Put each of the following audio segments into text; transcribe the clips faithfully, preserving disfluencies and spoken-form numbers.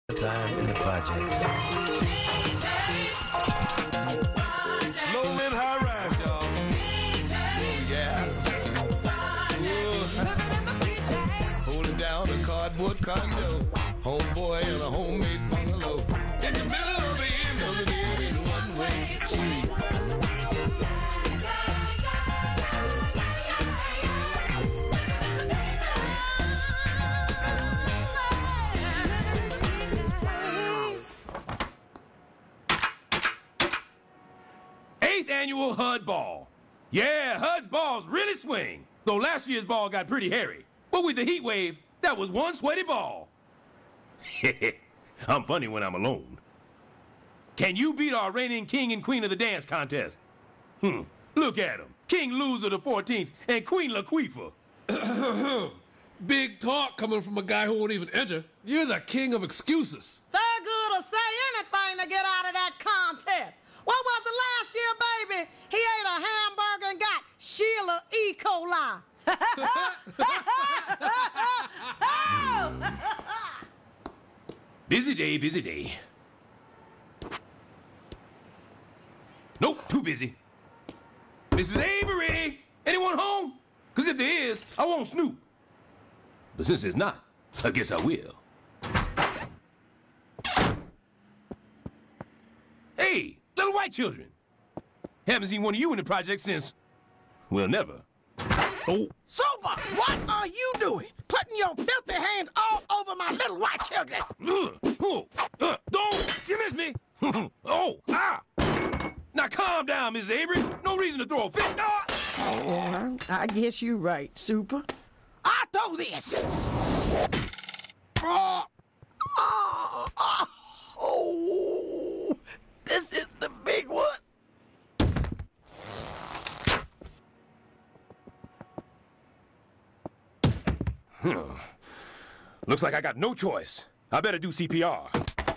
Time in the projects. Low and high rise, y'all. Yeah. Holding down a cardboard condo. Homeboy in a homemade bungalow. In the middle of the end of the day in one way street. eighth Annual H U D Ball. Yeah, H U D's balls really swing. Though last year's ball got pretty hairy. But with the heat wave, that was one sweaty ball. I'm funny when I'm alone. Can you beat our reigning king and queen of the dance contest? Hmm, look at them. King Loser the fourteenth and Queen Laquifa. Big talk coming from a guy who won't even enter. You're the king of excuses. They're good to say anything to get out of that contest. What was it last year, baby? He ate a hamburger and got Sheila E. coli. Busy day, busy day. Nope, too busy. Missus Avery, anyone home? Because if there is, I won't snoop. But since there's not, I guess I will. Hey, little white children. Haven't seen one of you in the project since, well, never. Oh. Super, what are you doing? Putting your filthy hands all over my little white children. Uh, oh, uh, don't, you miss me. Oh, ah. Now calm down, Missus Avery. No reason to throw a fit. No. Yeah, I guess you're right, Super. I do this. Oh, oh, oh, oh. This is the big one. Hmm. Looks like I got no choice. I better do C P R.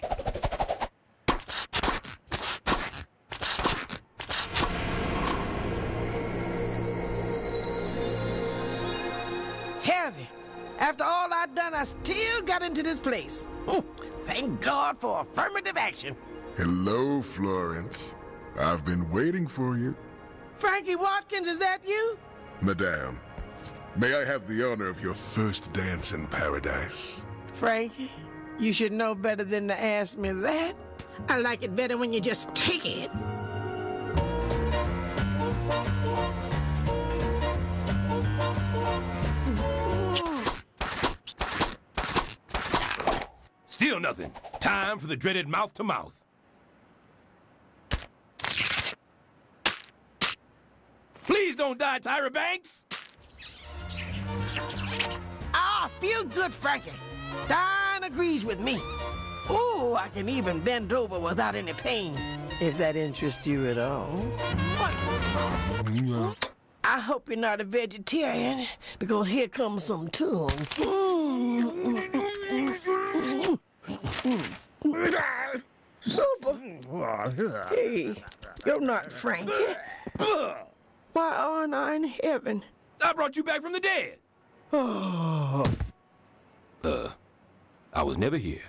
Heavy. After all I've done, I still got into this place. Thank God for affirmative action. Hello, Florence. I've been waiting for you. Frankie Watkins, is that you? Madame, may I have the honor of your first dance in paradise? Frankie, you should know better than to ask me that. I like it better when you just take it. Still nothing. Time for the dreaded mouth-to-mouth. Please don't die, Tyra Banks! Ah, feel good, Frankie. Don agrees with me. Ooh, I can even bend over without any pain, if that interests you at all. I hope you're not a vegetarian, because here comes some tongue. Super. Hey, you're not Frankie. Why aren't I in heaven? I brought you back from the dead. Oh. Uh, I was never here.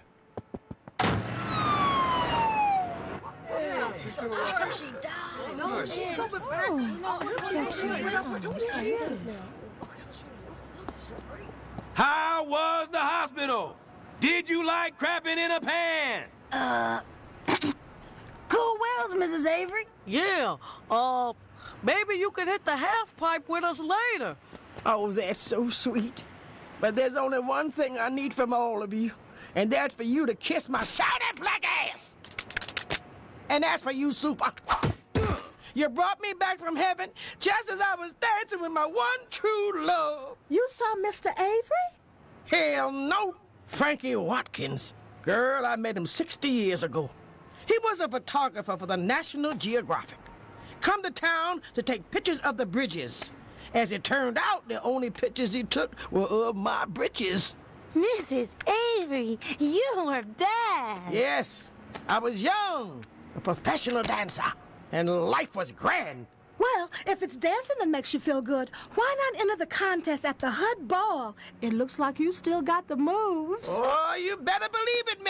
How was the hospital? Did you like crapping in a pan? Uh, cool wheels, Missus Avery. Yeah, uh, maybe you could hit the half pipe with us later. Oh, that's so sweet. But there's only one thing I need from all of you, and that's for you to kiss my shiny black ass. And that's for you, Super. You brought me back from heaven just as I was dancing with my one true love. You saw Mister Avery? Hell no. Frankie Watkins. Girl, I met him sixty years ago. He was a photographer for the National Geographic. Come to town to take pictures of the bridges. As it turned out, the only pictures he took were of my britches. Missus Avery, you were bad. Yes, I was young, a professional dancer, and life was grand. Well, if it's dancing that makes you feel good, why not enter the contest at the H U D Ball? It looks like you still got the moves. Oh, you better believe it, Missy.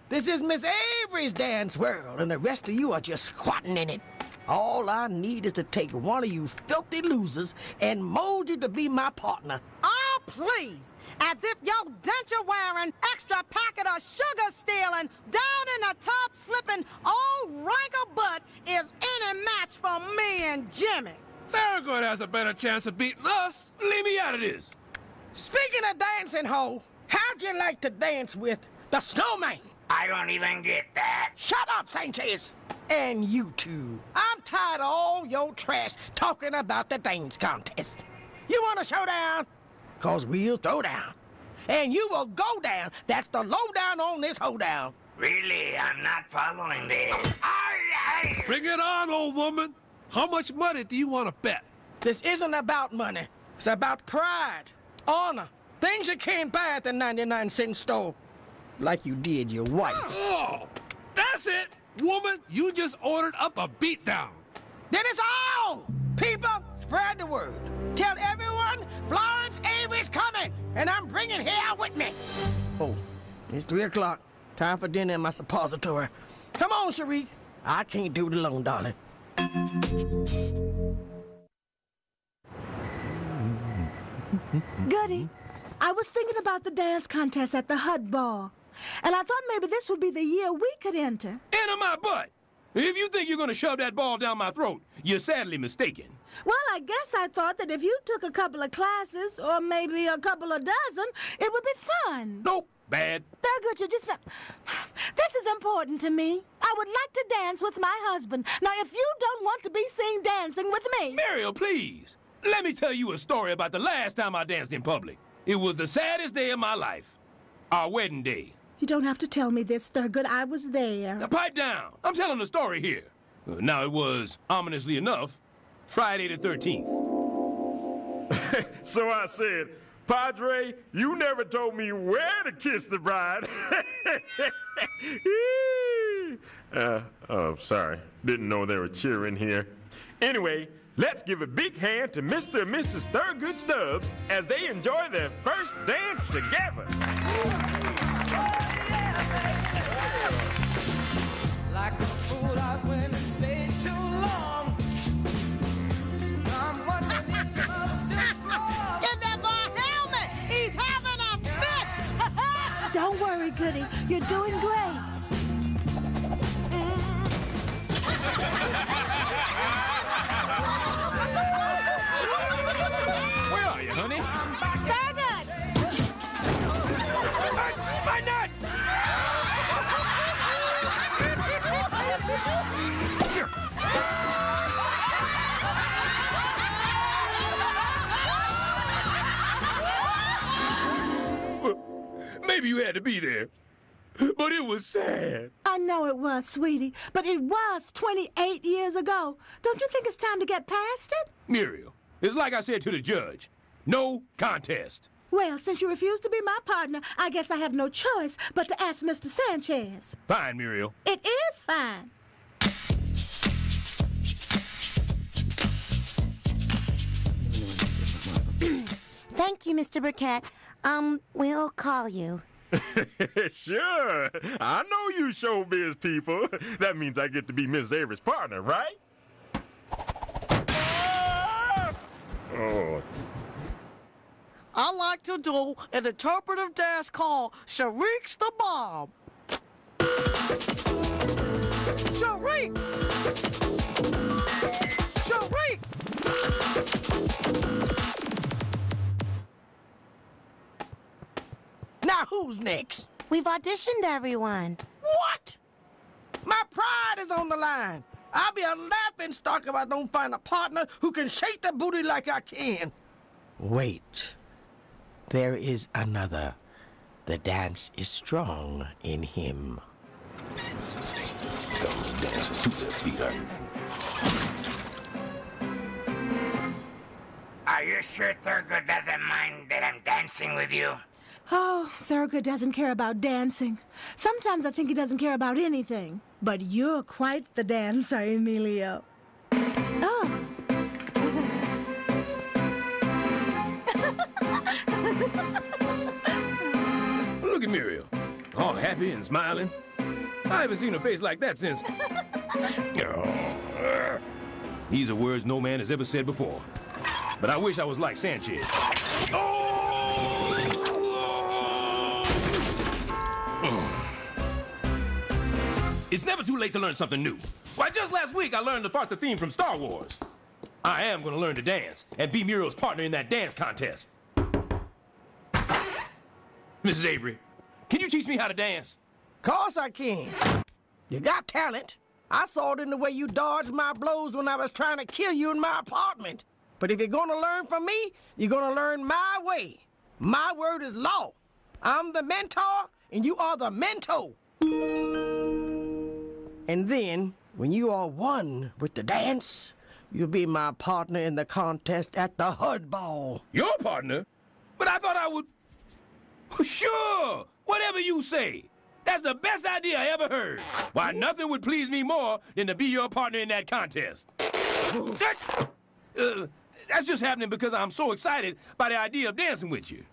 This is Miss Avery's dance world, and the rest of you are just squatting in it. All I need is to take one of you filthy losers and mold you to be my partner. Oh, please. As if your denture-wearing, extra packet of sugar-stealing, down-in-the-top slipping, old wrinkle butt is any match for me and Jimmy. Thurgood has a better chance of beating us. Leave me out of this. Speaking of dancing, ho, how'd you like to dance with the snowman? I don't even get that. Shut up, Sanchez. And you two. I'm tired of all your trash talking about the dance contest. You want a showdown? Cause we'll throw down. And you will go down. That's the lowdown on this hoedown. Really, I'm not following this. Aye, aye. Bring it on, old woman. How much money do you want to bet? This isn't about money. It's about pride, honor, things you can't buy at the ninety-nine cent store. Like you did your wife. Oh, that's it. Woman, you just ordered up a beatdown. Then it's on! People, spread the word. Tell everyone Florence Avery's coming, and I'm bringing her out with me. Oh, it's three o'clock. Time for dinner in my suppository. Come on, Sharik. I can't do it alone, darling. Goody, I was thinking about the dance contest at the Hut Ball, and I thought maybe this would be the year we could enter. Enter my butt. If you think you're gonna shove that ball down my throat, you're sadly mistaken. Well, I guess I thought that if you took a couple of classes, or maybe a couple of dozen, it would be fun. Nope, bad. Thurgood, you just... This is important to me. I would like to dance with my husband. Now, if you don't want to be seen dancing with me... Muriel, please. Let me tell you a story about the last time I danced in public. It was the saddest day of my life. Our wedding day. You don't have to tell me this, Thurgood. I was there. Now, pipe down. I'm telling the story here. Uh, now, it was, ominously enough, Friday the thirteenth. So I said, Padre, you never told me where to kiss the bride. uh, oh, sorry. Didn't know they were cheering here. Anyway, let's give a big hand to Mister and Missus Thurgood Stubbs as they enjoy their first dance together. Like a fool, I went and stayed too long. I'm wondering if love's still strong. Get that boy helmet! He's having a fit! Don't worry, Goody. You're doing great. Where are you, honey? Thurgood! My, my nut! Maybe you had to be there, but it was sad. I know it was, sweetie, but it was twenty-eight years ago. Don't you think it's time to get past it? Muriel, it's like I said to the judge. No contest. Well, since you refuse to be my partner, I guess I have no choice but to ask Mister Sanchez. Fine, Muriel. It is fine. Thank you, Mister Burkett. Um, we'll call you. Sure. I know you showbiz people. That means I get to be Miss Avery's partner, right? Ah! Oh. I like to do an interpretive dance called Sharik's the Bomb. Sharik! Sharik! Now who's next? We've auditioned everyone. What? My pride is on the line. I'll be a laughing stock if I don't find a partner who can shake the booty like I can. Wait. There is another. The dance is strong in him. Come dancing to their feet, are Are you sure Thurgood doesn't mind that I'm dancing with you? Oh, Thurgood doesn't care about dancing. Sometimes I think he doesn't care about anything. But you're quite the dancer, Emilio. Oh. Look at Muriel, all happy and smiling. I haven't seen a face like that since... These are words no man has ever said before. But I wish I was like Sanchez. It's never too late to learn something new. Why, just last week I learned to part the theme from Star Wars. I am going to learn to dance and be Muriel's partner in that dance contest. Missus Avery, can you teach me how to dance? Course I can. You got talent. I saw it in the way you dodged my blows when I was trying to kill you in my apartment. But if you're gonna learn from me, you're gonna learn my way. My word is law. I'm the mentor, and you are the mentor. And then, when you are one with the dance, you'll be my partner in the contest at the Hud Ball. Your partner? But I thought I would... Sure, whatever you say. That's the best idea I ever heard. Why, nothing would please me more than to be your partner in that contest. that, uh, that's just happening because I'm so excited by the idea of dancing with you.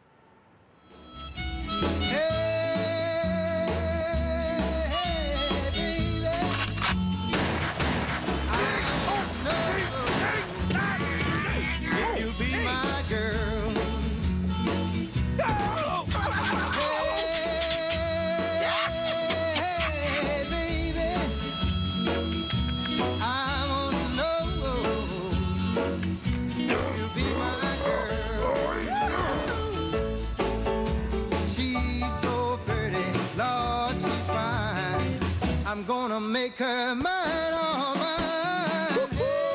I'm gonna make her mine, all mine.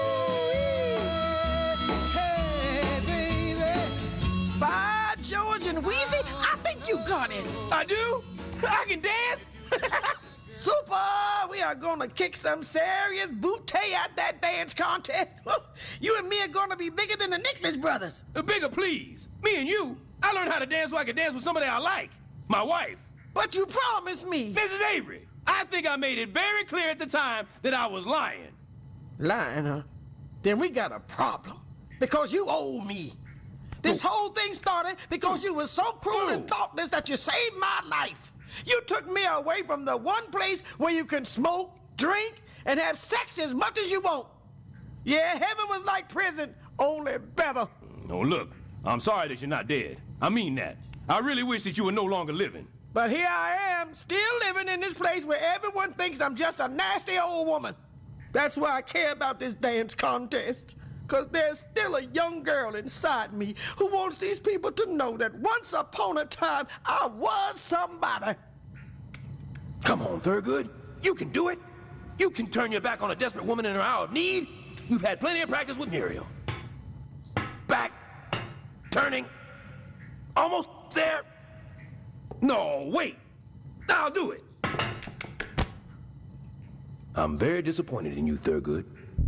Hey, baby. By George and Wheezy, I think you got it. I do? I can dance? Super! We are gonna kick some serious bootay at that dance contest. You and me are gonna be bigger than the Nicholas brothers. Uh, bigger, please. Me and you. I learned how to dance so I could dance with somebody I like. My wife. But you promised me. Missus Avery. I think I made it very clear at the time that I was lying. Lying, huh? Then we got a problem. Because you owe me. This oh. whole thing started because you were so cruel oh. and thoughtless that you saved my life. You took me away from the one place where you can smoke, drink, and have sex as much as you want. Yeah, heaven was like prison, only better. No, look, I'm sorry that you're not dead. I mean that. I really wish that you were no longer living. But here I am, still living in this place where everyone thinks I'm just a nasty old woman. That's why I care about this dance contest. Because there's still a young girl inside me who wants these people to know that once upon a time, I was somebody. Come on, Thurgood. You can do it. You can turn your back on a desperate woman in her hour of need. You've had plenty of practice with Muriel. Back, turning, almost there. No, wait. I'll do it. I'm very disappointed in you, Thurgood.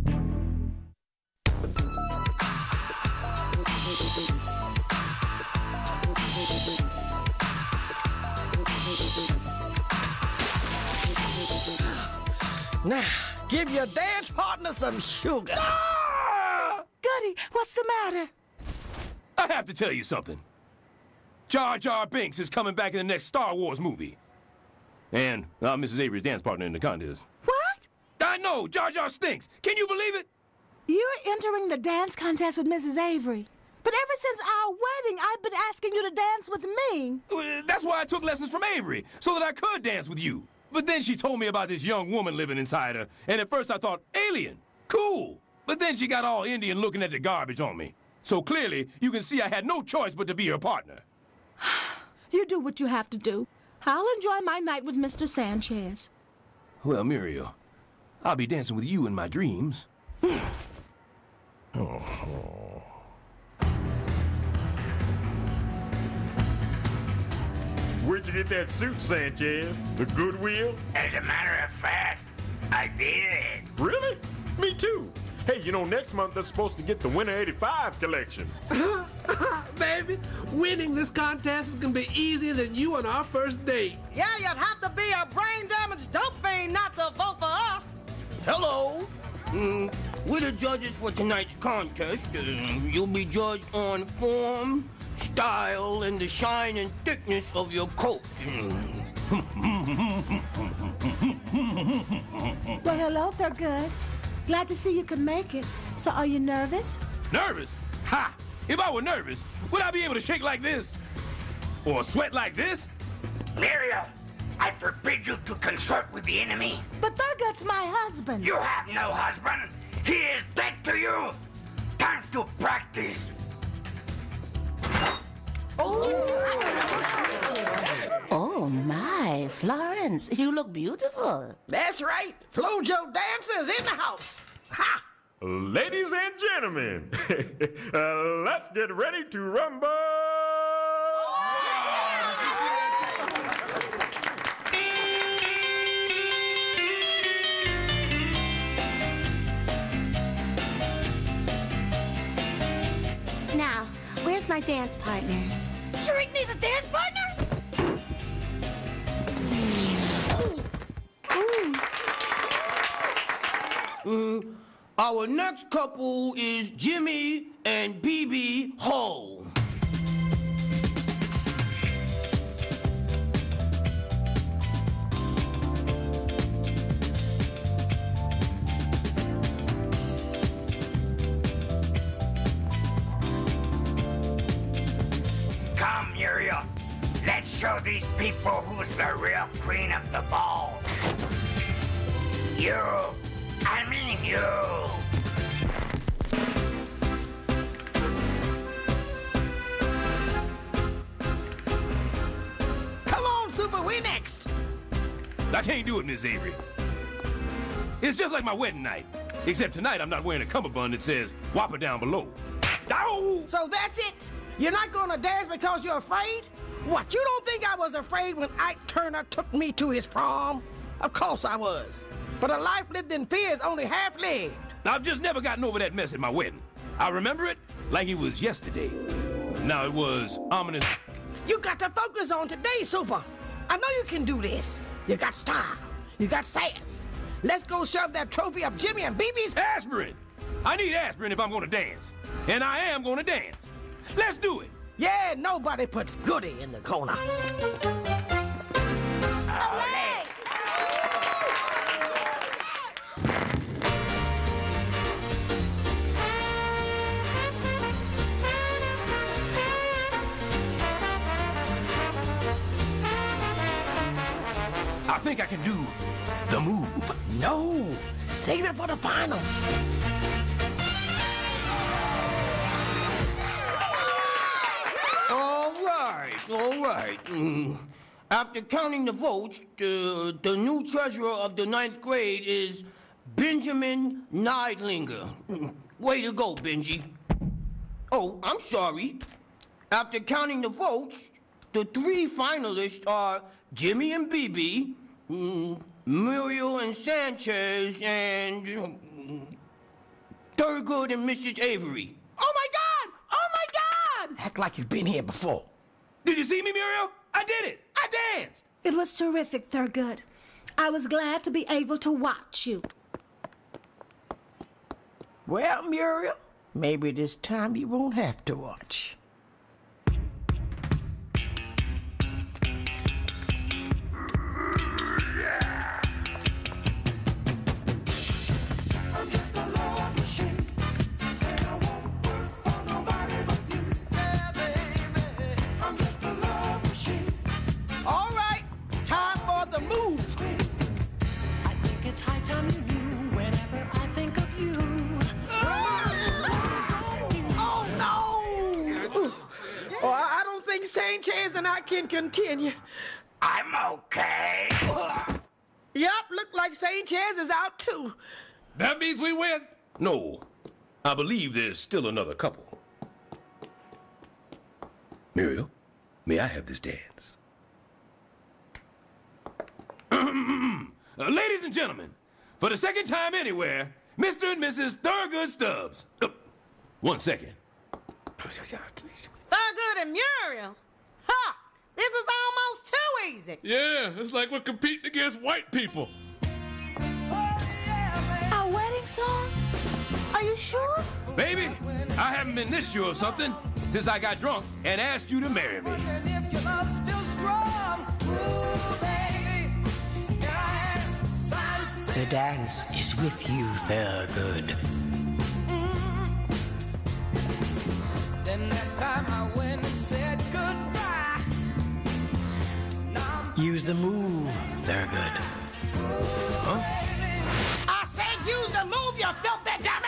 Now, give your dance partner some sugar. Ah! Goody, what's the matter? I have to tell you something. Jar Jar Binks is coming back in the next Star Wars movie. And uh, Missus Avery's dance partner in the contest. What? I know, Jar Jar stinks. Can you believe it? You're entering the dance contest with Missus Avery. But ever since our wedding, I've been asking you to dance with me. That's why I took lessons from Avery, so that I could dance with you. But then she told me about this young woman living inside her, and at first I thought, alien, cool. But then she got all Indian looking at the garbage on me. So clearly, you can see I had no choice but to be her partner. You do what you have to do. I'll enjoy my night with Mister Sanchez. Well, Muriel, I'll be dancing with you in my dreams. oh. Where'd you get that suit, Sanchez? The Goodwill? As a matter of fact, I did. Really? Me too. Hey, you know, next month they're supposed to get the Winter eighty-five collection. Baby, winning this contest is gonna be easier than you on our first date. Yeah, you'd have to be a brain-damaged dope fiend not to vote for us. Hello. Mm, we're the judges for tonight's contest. Uh, you'll be judged on form, style, and the shine and thickness of your coat. hello, Thurgood. Glad to see you could make it. So are you nervous? Nervous? Ha! If I were nervous, would I be able to shake like this? Or sweat like this? Muriel, I forbid you to consort with the enemy. But Thurgood's my husband. You have no husband. He is dead to you. Time to practice. Oh, my, Florence, you look beautiful. That's right. Flojo dancers in the house. Ha! Ladies and gentlemen, uh, let's get ready to rumble. Now, where's my dance partner? Shriek needs a dance partner? Mm, our next couple is Jimmy and B B Ho. Come, Muriel. Let's show these people who's the real queen of the ball. You. I mean you. Come on, Super, we next. I can't do it, Miss Avery. It's just like my wedding night. Except tonight I'm not wearing a cummerbund that says Whopper down below. Ow! So that's it? You're not gonna dance because you're afraid? What, you don't think I was afraid when Ike Turner took me to his prom? Of course I was. But a life lived in fear is only half lived. I've just never gotten over that mess at my wedding. I remember it like it was yesterday. Now it was ominous. You got to focus on today, Super. I know you can do this. You got style. You got sass. Let's go shove that trophy up Jimmy and B B's aspirin. I need aspirin if I'm gonna dance. And I am gonna dance. Let's do it. Yeah, nobody puts Goody in the corner. Olé! I think I can do the move. No, save it for the finals. All right, all right. Mm. After counting the votes, the, the new treasurer of the ninth grade is Benjamin Neidlinger. Mm. Way to go, Benji. Oh, I'm sorry. After counting the votes, the three finalists are Jimmy and B B, mm, Muriel and Sanchez, and mm, Thurgood and Missus Avery. Oh, my God! Oh, my God! Act like you've been here before. Did you see me, Muriel? I did it. I danced. It was terrific, Thurgood. I was glad to be able to watch you. Well, Muriel, maybe this time you won't have to watch. Sanchez and I can continue. I'm okay. Yup, look like Sanchez is out too. That means we win? No. I believe there's still another couple. Muriel, may I have this dance? uh, ladies and gentlemen, for the second time anywhere, Mister and Missus Thurgood Stubbs. Uh, one second. Thurgood and Muriel? Ha! This is almost too easy. Yeah, it's like we're competing against white people. Our wedding song? Are you sure? Baby, I haven't been this sure of something since I got drunk and asked you to marry me. The dance is with you, Thurgood. Then that time I went and said goodbye. Use the move, Thurgood. Huh? I said use the move, you filthy dummy!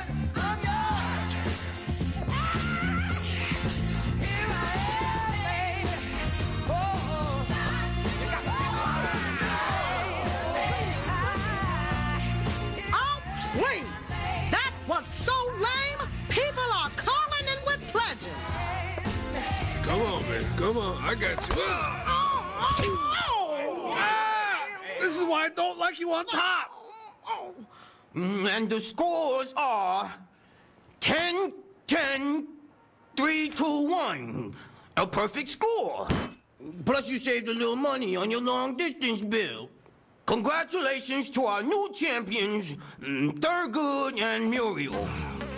Please! That was so lame, people are calling in with pledges. Come on, man. Come on. I got you. Ah! Ah! This is why I don't like you on top. Mm, And the scores are ten, ten, three, two, one. A perfect score. Plus you saved a little money on your long distance bill. Congratulations to our new champions, mm, Thurgood and Muriel.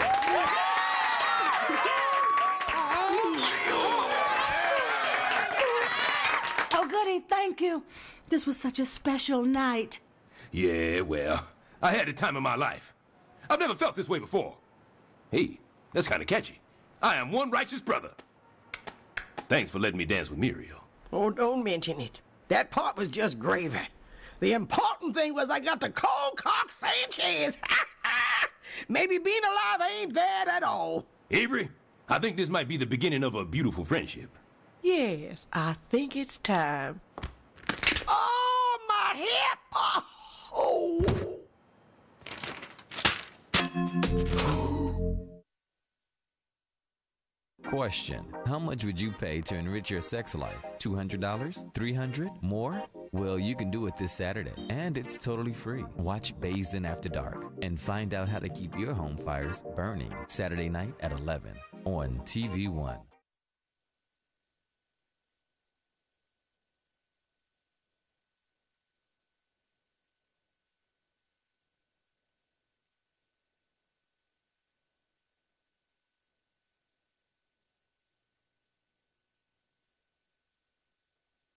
Oh, goody, thank you. This was such a special night. Yeah, well, I had the time of my life. I've never felt this way before. Hey, that's kind of catchy. I am one righteous brother. Thanks for letting me dance with Muriel. Oh, don't mention it. That part was just gravy. The important thing was I got the cold cock Sanchez. Maybe being alive ain't bad at all. Avery, I think this might be the beginning of a beautiful friendship. Yes, I think it's time. Oh, my hip! Oh! Question: how much would you pay to enrich your sex life? two hundred dollars? three hundred dollars? More? Well, you can do it this Saturday, and it's totally free. Watch Bazin After Dark and find out how to keep your home fires burning Saturday night at eleven on T V one.